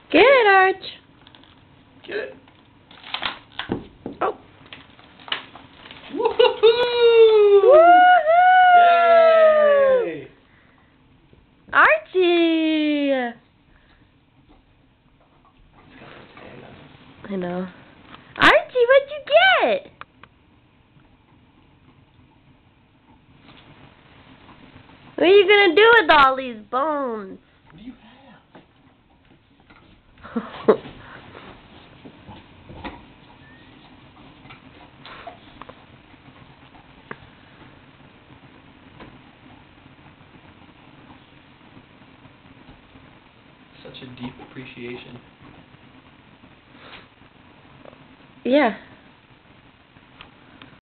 Get it, Arch. Get it. Oh. Woohoo! Woohoo! Yay! Archie! I know. Archie, what'd you get? What are you gonna do with all these bones? What do you have? Such a deep appreciation. Yeah.